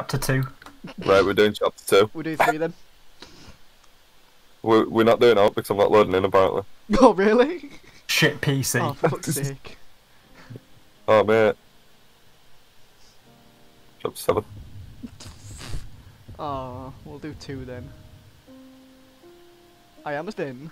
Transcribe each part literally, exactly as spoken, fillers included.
chapter two. Right, we're doing chapter two. We'll do three then. We're, we're not doing out because I'm not loading in, apparently. Oh, really? Shit P C. Oh, for fuck's sake. Oh, mate. Chapter seven. Oh, we'll do two then. I am in.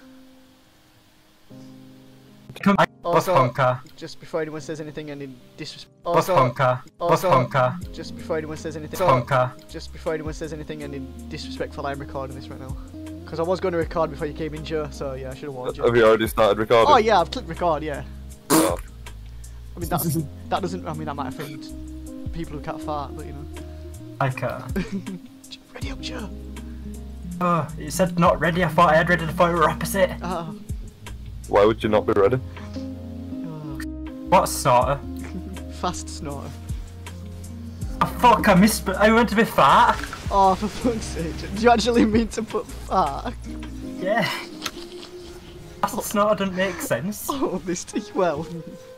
Come on, Bus Also, honker. just before anyone says anything, any disrespect. Bus Also, honker. Bus also, honker. just before anyone says anything. Bus honker. Just before anyone says anything, any disrespectful, I'm recording this right now. Because I was going to record before you came in, Joe. So yeah, I should have warned you. Have you already started recording? Oh yeah, I've clicked record. Yeah. Oh. I mean that's that doesn't. I mean that might offend people who can't fart, but you know. I can. Ready up, Joe. Oh, it said not ready. I thought I had ready. I thought we were opposite. Ah. Why would you not be ready? Oh. What snorter? Fast snorter. Oh, fuck, I missed. I went to be fat. Oh, for fuck's sake! Do you actually mean to put fart? Yeah. Fast snorter doesn't make sense. Oh, this well.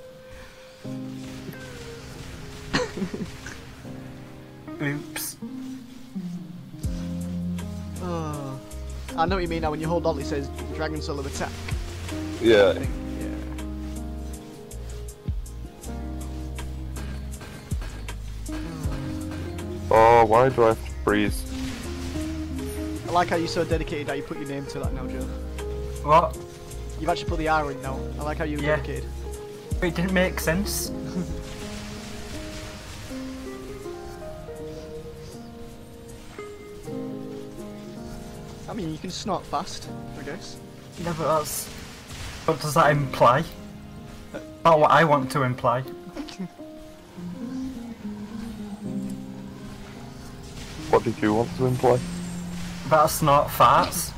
Oops. Oh. I know what you mean now. When you hold on, it says Dragon Soul of Attack. Yeah. I think, yeah. Oh, why do I have to freeze? I like how you're so dedicated that you put your name to that now, Joe. What? You've actually put the R in now. I like how you're Yeah. dedicated. It didn't make sense. I mean, you can snort fast, I guess. No, but that's. What does that imply? Not what I want to imply. What did you want to imply? That snort farts.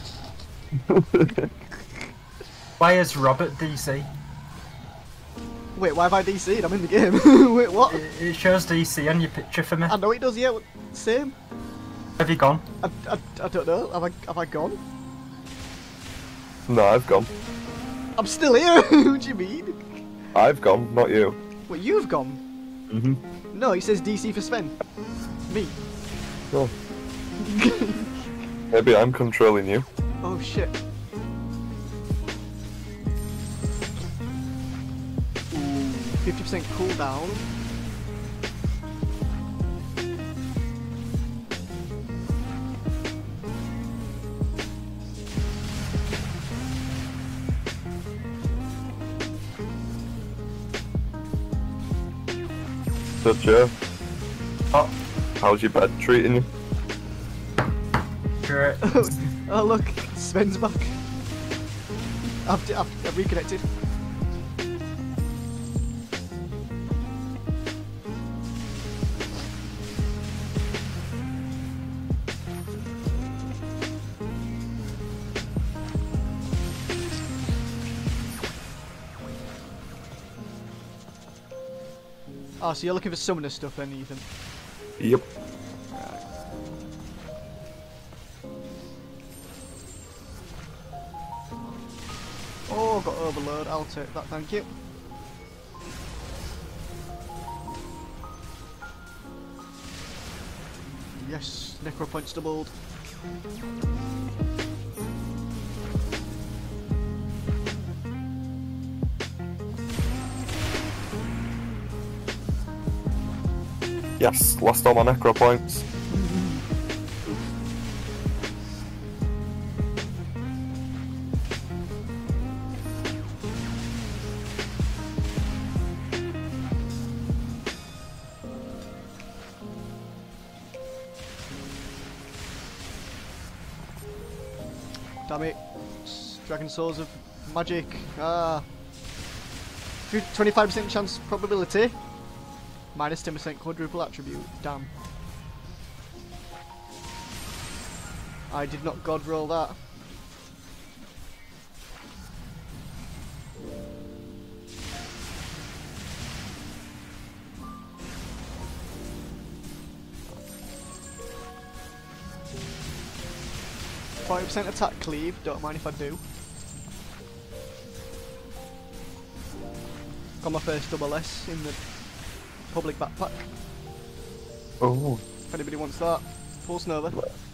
Why is Robert D C? Wait, why have I D C'd? I'm in the game. Wait, what? It, it shows D C on your picture for me. I know it does, yeah. what- Same. Have you gone? I, I, I don't know. Have I, have I gone? No, I've gone. I'm still here. What do you mean? I've gone, not you. Wait, you've gone? Mm-hmm. No, he says D C for Sven. Me. Oh. Maybe I'm controlling you. Oh shit. fifty percent cooldown. So, Joe, Oh, how's your bed treating you? great. Oh look, Sven's back. I've, I've, I've reconnected. Oh, so you're looking for summoner stuff then, Ethan? Yep. Oh, got overload. I'll take that, thank you. Yes, necro points doubled. Yes, lost all my necro points. Damn it. Dragon Souls of Magic. Ah. twenty-five percent chance probability. Minus ten percent quadruple attribute. Damn. I did not god roll that. forty percent attack cleave, don't mind if I do. Got my first double S in the public backpack. Oh. if anybody wants that. Pulse Nova.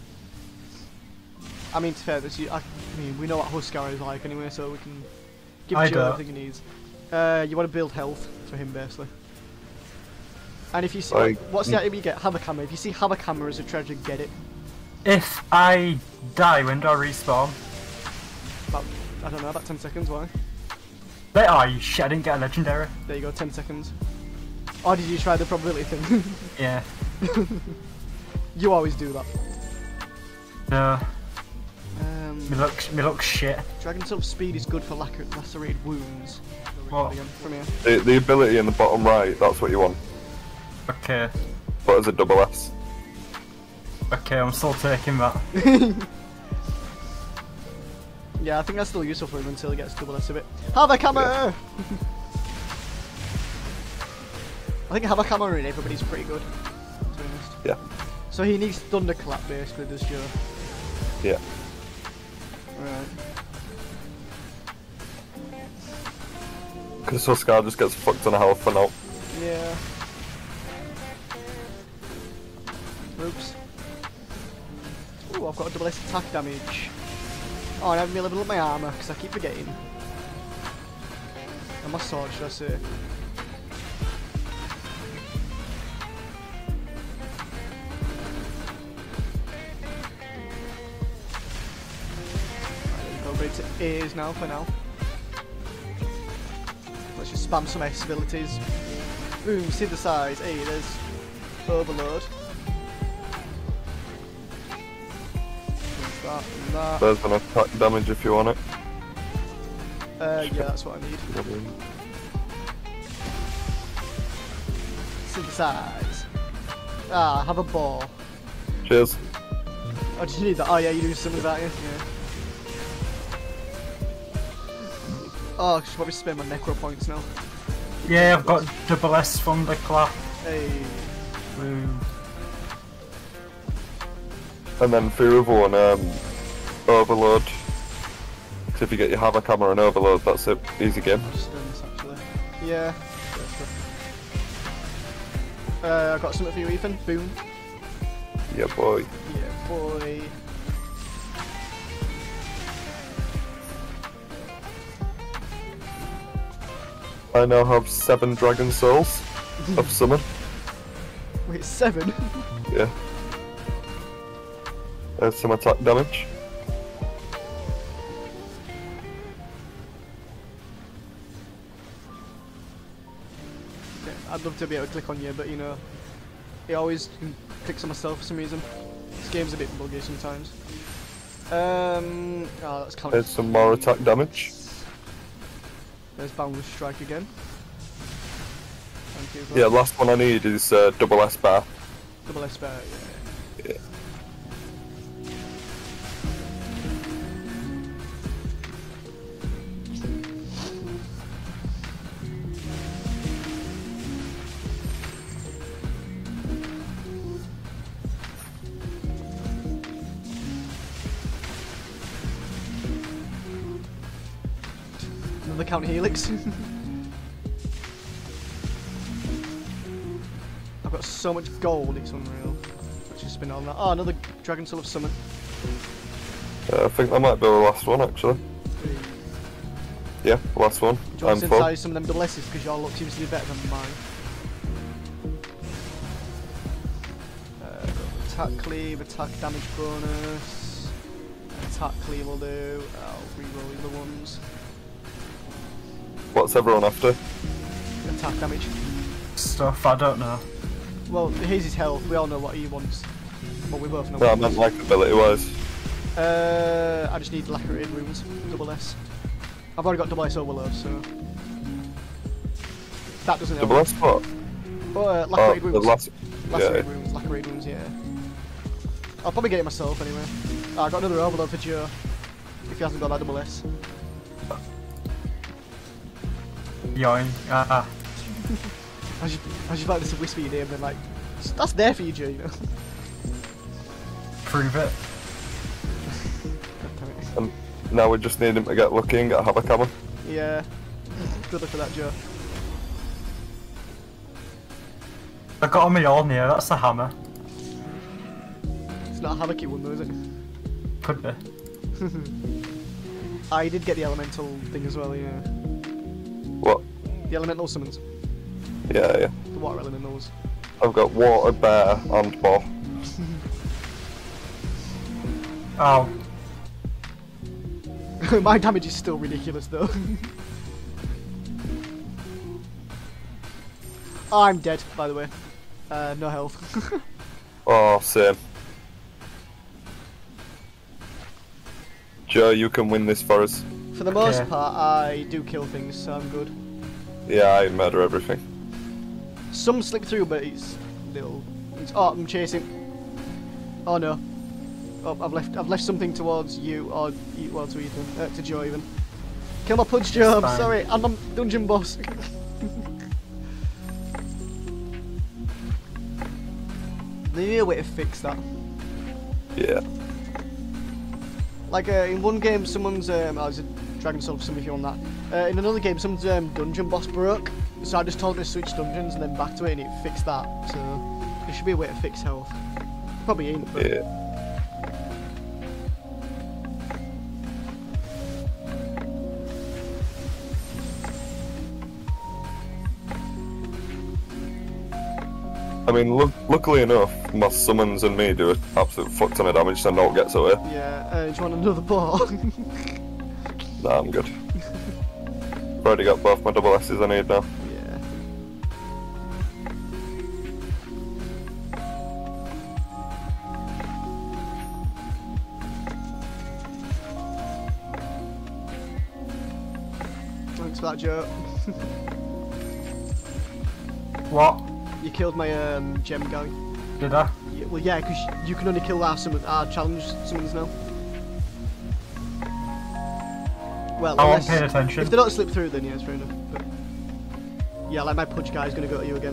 I mean, to be fair, this, you, I mean, we know what Huskar is like anyway, so we can give I Joe don't. everything he needs. Uh, you want to build health for him, basically. And if you see, Like- what's the item you get? Havoc Hammer. If you see Havoc Hammer as a treasure, get it. If I die, when do I respawn? About, I don't know, about ten seconds, why? They are, you shit, I didn't get a legendary. There you go, ten seconds. Or did you try the probability thing? Yeah. You always do that. No. Um, Me looks, me looks shit. Dragon Soul Speed is good for lacer lacerated wounds. What? Again, from here. The, the ability in the bottom right, that's what you want. Okay. But as a double S. Okay, I'm still taking that. Yeah, I think that's still useful for him until he gets double S of it. Havoc Hammer! Yeah. I think Havoc Hammer in everybody's pretty good, to be honest. Yeah. So he needs Thunderclap basically, does Joe? Yeah. Right. Because Huskar just gets fucked on a health for now. Yeah. Oops. Ooh, I've got a double S attack damage. Oh, and I haven't been leveling up my armour because I keep forgetting. And my sword, should I say. Right, go over to A's now for now. Let's just spam some S abilities. Boom, synthesize. Hey, there's Overload. That and that. There's an attack damage if you want it. Uh, yeah, that's what I need. Synthesize. Ah, have a ball. Cheers. Oh, did you need that? Oh, yeah, you do something about it. Yeah. Oh, I should probably spend my necro points now. Yeah, I've got double S Thunderclap. Hey. Woo. And then for your other one, um, Overload. So if you get your Havoc Hammer and Overload, that's it. Easy game. I'll just done this actually. Yeah. Uh, I got something for you, Ethan. Boom. Yeah, boy. Yeah, boy. I now have seven Dragon Souls of summon. Wait, seven? Yeah. There's some attack damage. Yeah, I'd love to be able to click on you, but you know, it always clicks on myself for some reason. This game's a bit buggy sometimes. Um, oh, that's kind There's some more attack damage. There's Boundless Strike again. Thank you. for Yeah, that. last one I need is uh, double S bar. Double S bear, yeah. Yeah. Another counter helix. I've got so much gold, it's unreal. Let's just spin on that. Oh, another Dragon Soul of Summon. Uh, I think that might be the last one actually. Yeah, last one. Do you want I'm to full. synthesize some of them double S's because your luck seems to be better than mine. Uh, got attack cleave, attack damage bonus. Attack cleave will do. I'll reroll the other ones. What's everyone after? Attack damage. Stuff, I don't know. Well, here's his health. We all know what he wants. Well, we both know No, I what he meant wants. like ability wise. Uh, I just need lacerated wounds. Double S. I've already got double S overload, so that doesn't help. Double S what? Oh, uh, Oh, lacerated the wounds. last. Lacerated Yeah. wounds. Lacerated wounds. Yeah. I'll probably get it myself anyway. Oh, I got another overload for Joe. If he hasn't got that double S. Yoing. Ah, I just, I just like this whisper your name and then like, that's there for you, Joe. You know. prove it. God damn it. And now we just need him to get lucky and get a Havoc Hammer. Yeah. Good luck for that, Joe. I got a Mjolnir, that's a hammer. It's not a Hamachi one though, is it? Could be. I did get the elemental thing as well, yeah. What? The elemental summons. Yeah, yeah. The water elementals. I've got water, bear, and boar. Oh. My damage is still ridiculous though. Oh, I'm dead, by the way. Uh, no health. Oh, same. Joe, you can win this for us. For the most Okay. part, I do kill things, so I'm good. Yeah, I murder everything. Some slip through, but it's little. It's, oh, I'm chasing. Oh no. Oh, I've left. I've left something towards you, or you, well, to Ethan, uh, to Joe even. Kill my punch, Joe. I'm fine. sorry. I'm a dungeon boss. They need a way to fix that. Yeah. Like uh, in one game, someone's um, I was a Dragon Soul for some of you on that. Uh, in another game, someone's um, dungeon boss broke, so I just told her to switch dungeons and then back to it, and it fixed that. So there should be a way to fix health. Probably ain't. But Yeah. I mean, look, luckily enough, my summons and me do an absolute fuck ton of damage, so no gets away. yeah, uh, do you want another ball? Nah, I'm good. I've already got both my double S's I need now. Yeah. Thanks for that, Joe. What? You killed my um, gem guy. Did I? Yeah, well, yeah, because you can only kill our, summon, our challenge summons now. Well, I won't unless, pay attention. if they don't slip through, then yeah, it's fair enough. But yeah, like my punch guy is gonna go to you again.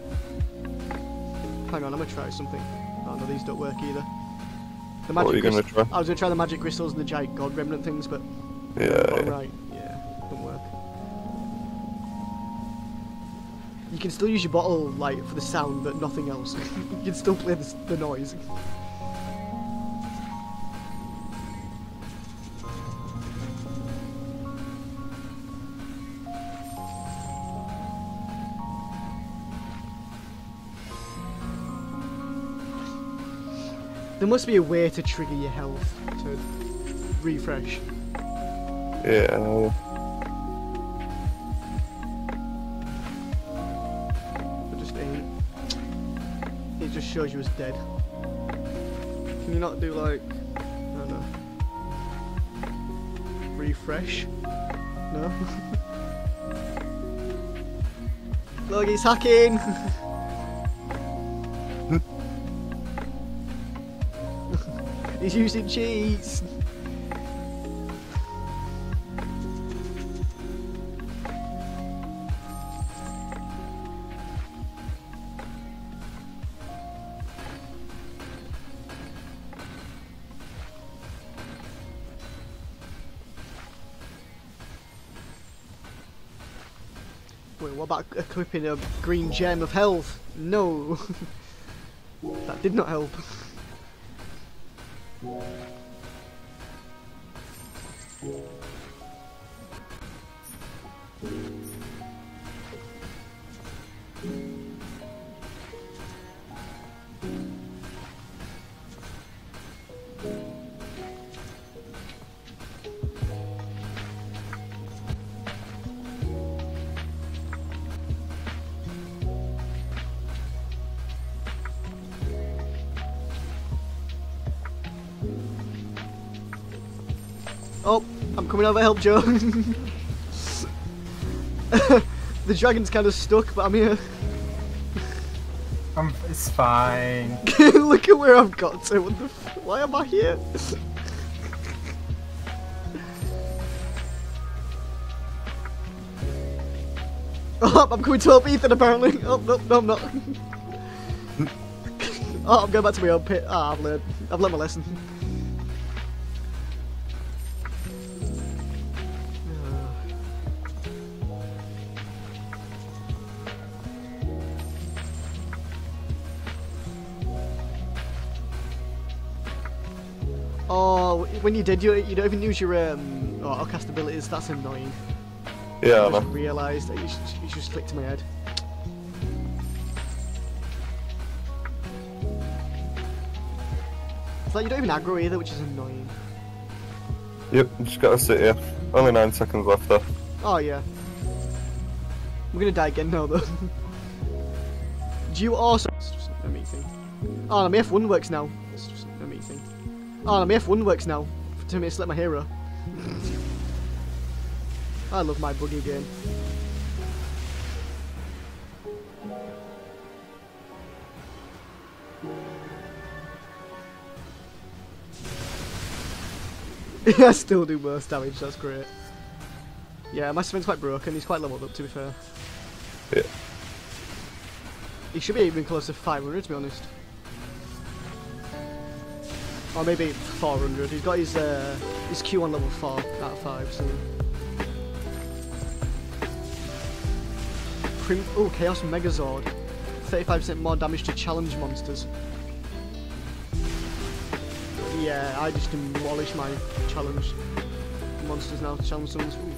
Hang on, I'm gonna try something. Oh no, these don't work either. The magic What are you gonna crys- try? I was gonna try the magic crystals and the giant god remnant things, but Yeah, oh, yeah. right, yeah, don't work. You can still use your bottle like for the sound, but nothing else. You can still play the, s- the noise. There must be a way to trigger your health to refresh. Yeah. But just ain't. It just shows you as dead. Can you not do like, I don't know, refresh? No? Look, he's hacking! He's using cheats! Wait, what about equipping a green gem of health? No! That did not help. Oh, I'm coming over to help Joe. The dragon's kind of stuck, but I'm here. Um, it's fine. Look at where I've got to. What the f Why am I here? Oh, I'm coming to help Ethan apparently. Oh, no, no, I'm not. Oh, I'm going back to my own pit. Ah, I've learned. I've learned my lesson. Oh, when you did, you, you don't even use your um, auto cast abilities. That's annoying. Yeah, I I know. just realised that you, just- you just clicked to my head. It's like you don't even aggro either, which is annoying. Yep, just gotta sit here. Only nine seconds left there. Oh yeah. We're gonna die again now though. Do you also... It's just a meeting. Oh, no, my F one works now. It's just a meeting. Oh, no, my F one works now. For two minutes, select my hero. I love my buggy game. Yeah, I still do most damage, that's great. Yeah, my Sven's quite broken, he's quite leveled up to be fair. Yeah. He should be even close to five hundred to be honest. Or maybe four hundred, he's got his uh, his Q on level four out of five, so... Prim oh, Chaos Megazord. thirty-five percent more damage to challenge monsters. Yeah, I just demolish my challenge monsters now, challenge summons. Ooh.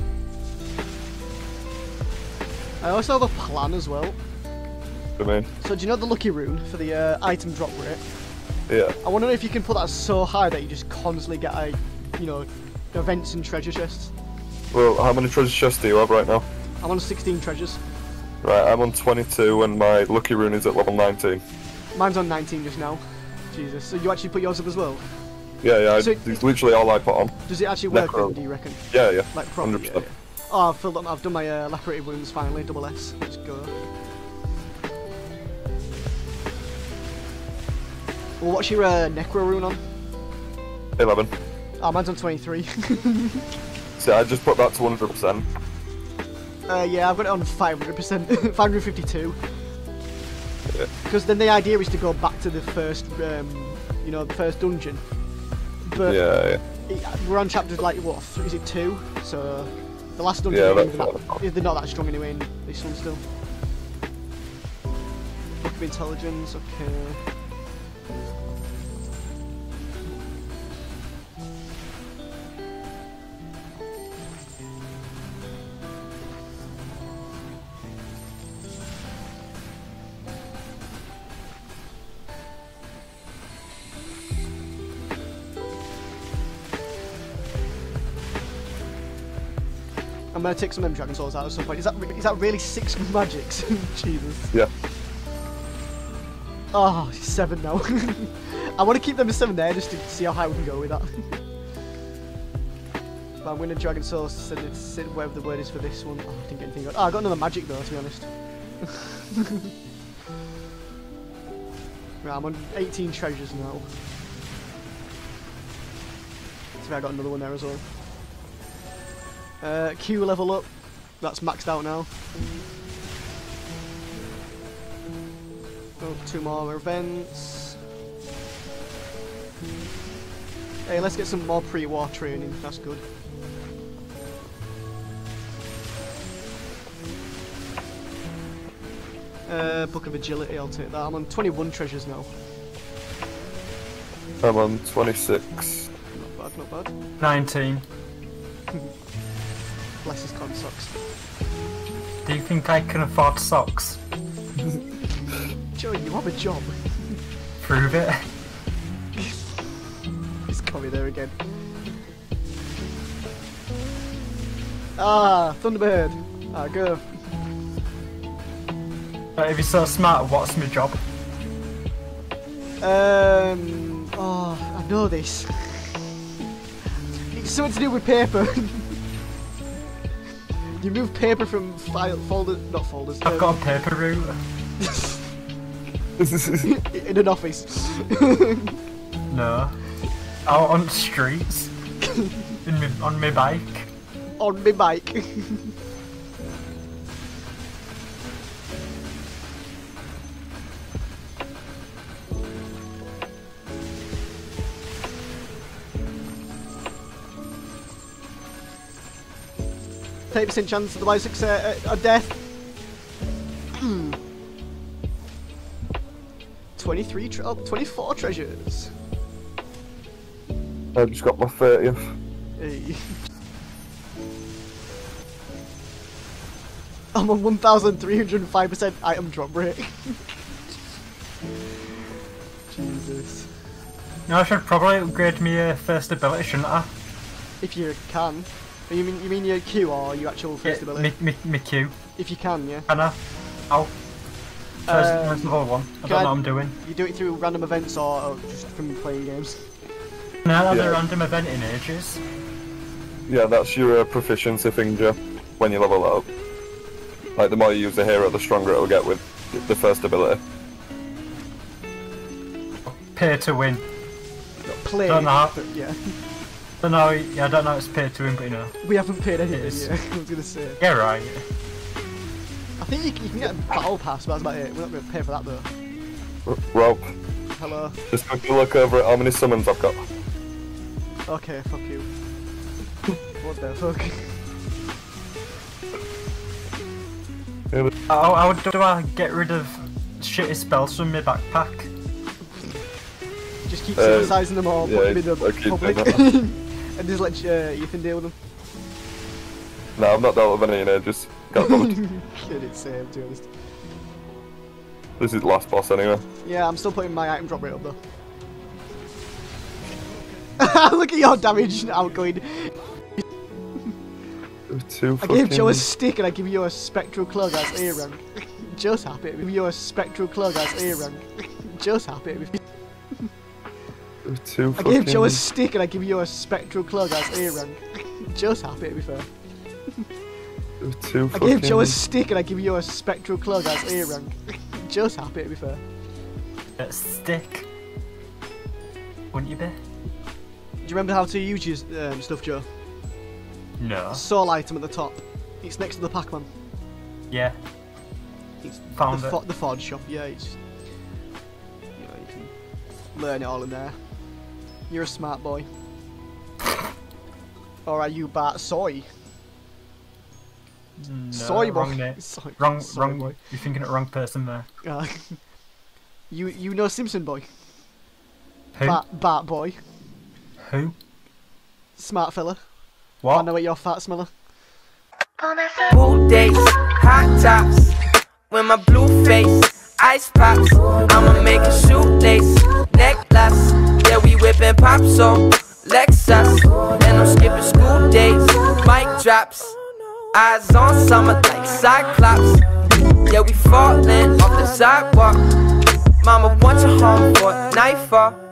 I also have a plan as well. I mean, So do you know the lucky rune for the uh, item drop rate? yeah. I want to know if you can put that so high that you just constantly get a, you know, events and treasure chests. Well, how many treasure chests do you have right now? I'm on sixteen treasures. Right, I'm on twenty-two and my lucky rune is at level nineteen. Mine's on nineteen just now. Jesus. So you actually put yours up as well? Yeah, yeah, So- it's literally all I put on. Does it actually work Necro. then, do you reckon? Yeah, yeah, Like properly? one hundred percent. Yeah, yeah. Oh, I've filled up, I've done my uh, lacerated wounds finally, double S. Let's go. Well, what's your uh, Necro rune on? eleven. Oh, mine's on twenty-three. See, I just put that to one hundred percent. uh, yeah, I've got it on five hundred percent. five hundred fifty-two. Yeah. Because then the idea is to go back to the first, um, you know, the first dungeon. But Yeah, yeah. it, we're on chapter, like, what, th- is it two? So, the last dungeon Yeah, isn't that's even what that, they're not that strong anyway in this one still. Book of Intelligence, okay. I'm gonna take some of them Dragon Souls out at some point. Is that re- is that really six magics? Jesus. Yeah. Oh, seven now. I want to keep them to seven there just to see how high we can go with that. But I'm gonna Dragon Souls send it, send whatever the word is for this one. Oh, I didn't get anything good. Oh, I got another magic though, to be honest. Right, I'm on eighteen treasures now. So I got another one there as well. Uh, Q level up. That's maxed out now. Oh, two more events. Hey, let's get some more pre-war training. That's good. Uh, Book of Agility, I'll take that. I'm on twenty-one treasures now. I'm on twenty-six. Not bad, not bad. nineteen. Bless his con socks. Do you think I can afford socks? Joe, you have a job. Prove it. He's coming there again. Ah, Thunderbird. Ah, go. But if you're so smart, what's my job? Um. Oh, I know this. It's something to do with paper. You move paper from file folders, not folders. I've um, got a paper route. in an office. No. Out on streets. In me, on my bike. On my bike. thirty percent chance of the wise success uh, of death. twenty-three, tre oh, twenty-four treasures. I just got my thirtieth. Hey. I'm on one thousand three hundred five percent item drop rate. Jesus. No, I should probably upgrade my uh, first ability, shouldn't I? If you can. You mean you mean your Q or your actual first Yeah, ability? me, me, me Q. If you can, yeah. Can I? Ow. First, Um, first level one. I can don't I- know what I'm doing. You do it through random events or, or just from playing games? No, I haven't Yeah. had a random event in ages. Yeah, that's your uh, proficiency thing, Joe, when you level up. Like, the more you use the hero, the stronger it'll get with the first ability. Pay to win. Play. Don't know how- but yeah. Don't know, yeah, I don't know it's pay to win, but you know. We haven't paid anything is. yet, I was gonna say. Yeah, right. I think you, can- you can get a battle pass, but that's about it. We're not gonna pay for that though. R Rob, Hello. just quickly look over at how many summons I've got. Okay, fuck you. What the fuck? How, how do I get rid of shitty spells from my backpack? Just keep Uh, synthesizing them all, yeah, put them I in keep the public, doing and just let uh, Ethan deal with them. No, I've not dealt with any in ages. Got bothered. Shit, it's same, to be honest. This is the last boss anyway. Yeah, I'm still putting my item drop rate up though. Look at your damage outgoing. Two I gave fucking... Joe a stick and I give you a spectral claw as A rank. Joe's happy. I give you a spectral claw as A rank. Joe's happy. Two I gave Joe a fucking- stick and I give you a spectral claw as A rank. Joe's happy to be fair. Two I gave Joe a fucking- stick and I give you a spectral claw as A rank. Joe's happy to be fair. A stick. Wouldn't you be? Do you remember how to use your um, stuff, Joe? No. Soul item at the top. It's next to the Pac-Man. Yeah. It's Found the, it. fo the Ford shop. Yeah, it's you know, you can learn it all in there. You're a smart boy. Or are you Bart Soy? No, Soy boy. wrong name. Soy, Wrong, soy wrong. boy. You're thinking of the wrong person there. Uh, you you know Simpson boy. Who? Bart Bart boy. Who? Smart fella. I What? know what you're fat smeller. Pool days, hot tops, with my blue face, ice pops. I'ma make a shoelace, necklace. Yeah, we whipping pop so Lexus, and I'm skipping school days. Mic drops, eyes on summer like Cyclops. Yeah, we falling off the sidewalk. Mama wants you home for nightfall.